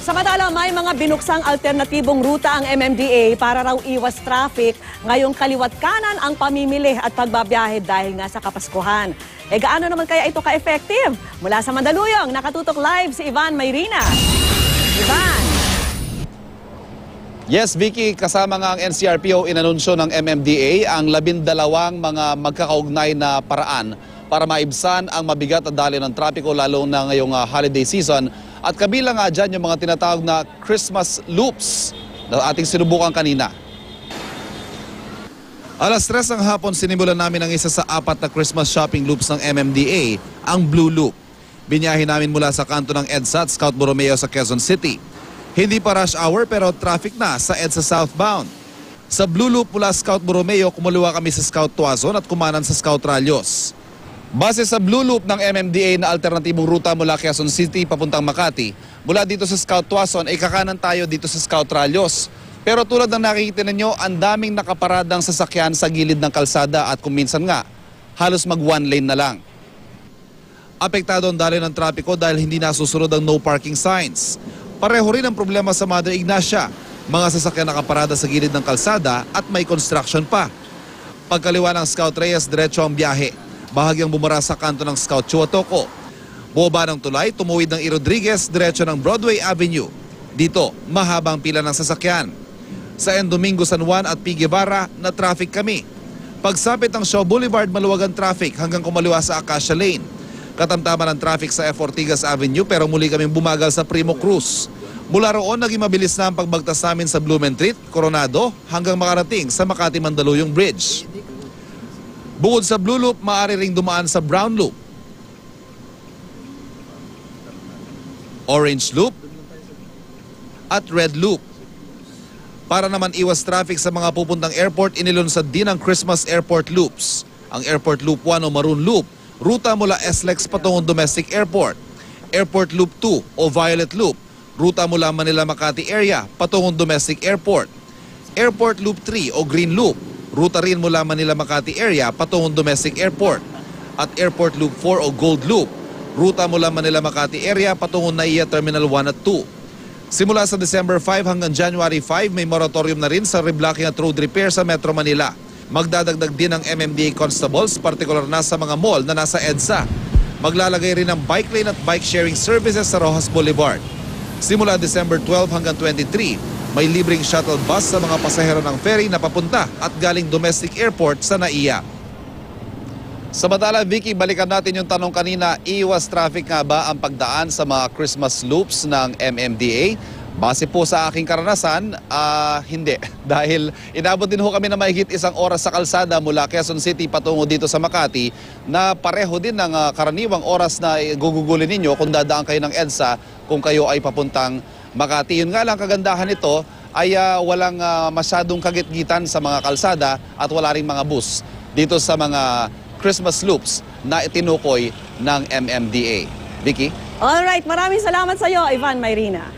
Samantala, may mga binuksang alternatibong ruta ang MMDA para raw iwas traffic ngayong kaliwat kanan ang pamimili at pagbabiyahe dahil nga sa Kapaskuhan. Gaano naman kaya ito ka-effective? Mula sa Mandaluyong, nakatutok live si Ivan Mayrina. Ivan! Yes, Vicky, kasama nga ang NCRPO inanunsyo ng MMDA ang 12 mga magkakaugnay na paraan para maibsan ang mabigat na daloy ng trapiko lalo na ngayong holiday season. At kabilang nga dyan yung mga tinatawag na Christmas loops na ating sinubukan kanina. Alas 3 ng hapon, sinimulan namin ang isa sa 4 na Christmas shopping loops ng MMDA, ang Blue Loop. Binyahe namin mula sa kanto ng EDSA at Scout Borromeo sa Quezon City. Hindi pa rush hour pero traffic na sa EDSA southbound. Sa Blue Loop mula Scout Borromeo, kumuliwa kami sa Scout Tuazon at kumanan sa Scout Ralios. Base sa Blue Loop ng MMDA na alternatibong ruta mula Quezon City papuntang Makati, mula dito sa Scout Tuazon ay kakanan tayo dito sa Scout Ralios. Pero tulad ng nakikita ninyo, ang daming nakaparadang sasakyan sa gilid ng kalsada at kung minsan nga, halos mag one lane na lang. Apektado ang daloy ng trapiko dahil hindi nasusunod ang no parking signs. Pareho rin ang problema sa Mother Ignacia. Mga sasakyan nakaparada sa gilid ng kalsada at may construction pa. Pagkaliwa ng Scout Reyes, diretso ang biyahe. Bahagyang bumara sa kanto ng Scout Chuatoco. Bumaba ng tulay, tumuwid ng E. Rodriguez, diretso ng Broadway Avenue. Dito, mahabang pila ng sasakyan. Sa N. Domingo, San Juan at P. Guevara, na traffic kami. Pagsapit ng Shaw Boulevard, maluwag ang traffic hanggang kumaliwa sa Acacia Lane. Katamtaman ang traffic sa F. Ortigas Avenue pero muli kaming bumagal sa Primo Cruz. Mula roon, naging mabilis na ang pagbagtas namin sa Blumentritt, Coronado hanggang makarating sa Makati-Mandaluyong Bridge. Bukod sa Blue Loop, maaari ring dumaan sa Brown Loop, Orange Loop at Red Loop. Para naman iwas traffic sa mga pupuntang airport, inilunsad din ang Christmas Airport Loops. Ang Airport Loop 1 o Maroon Loop, ruta mula SLEX patungong Domestic Airport. Airport Loop 2 o Violet Loop, ruta mula Manila-Makati area patungong Domestic Airport. Airport Loop 3 o Green Loop, ruta rin mula Manila-Makati area patungong Domestic Airport. At Airport Loop 4 o Gold Loop, ruta mula Manila-Makati area patungong NAIA Terminal 1 at 2. Simula sa December 5 hanggang January 5, may moratorium na rin sa reblocking at road repair sa Metro Manila. Magdadagdag din ang MMDA constables, partikular na sa mga mall na nasa EDSA. Maglalagay rin ng bike lane at bike sharing services sa Rojas Boulevard. Simula December 12 hanggang 23, may libreng shuttle bus sa mga pasahero ng ferry na papunta at galing domestic airport sa NAIA. Samantala, Vicky, balikan natin yung tanong kanina, iwas traffic nga ba ang pagdaan sa mga Christmas loops ng MMDA? Base po sa aking karanasan, hindi. Dahil inabot din ho kami na mahigit 1 oras sa kalsada mula Quezon City patungo dito sa Makati na pareho din ng karaniwang oras na gugugulin ninyo kung dadaan kayo ng EDSA kung kayo ay papuntang Makati. Yun nga lang, kagandahan nito ay walang masyadong kagitgitan sa mga kalsada at wala ring mga bus dito sa mga Christmas loops na itinukoy ng MMDA. Vicky? Alright, maraming salamat sa iyo, Ivan Mayrina.